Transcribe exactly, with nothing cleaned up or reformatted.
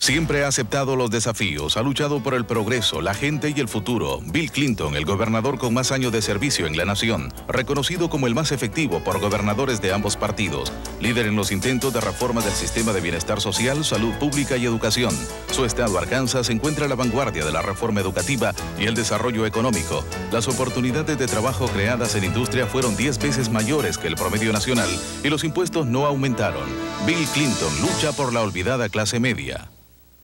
Siempre ha aceptado los desafíos, ha luchado por el progreso, la gente y el futuro. Bill Clinton, el gobernador con más años de servicio en la nación, reconocido como el más efectivo por gobernadores de ambos partidos, líder en los intentos de reforma del sistema de bienestar social, salud pública y educación. Su estado, Arkansas, se encuentra a la vanguardia de la reforma educativa y el desarrollo económico. Las oportunidades de trabajo creadas en industria fueron diez veces mayores que el promedio nacional y los impuestos no aumentaron. Bill Clinton lucha por la olvidada clase media.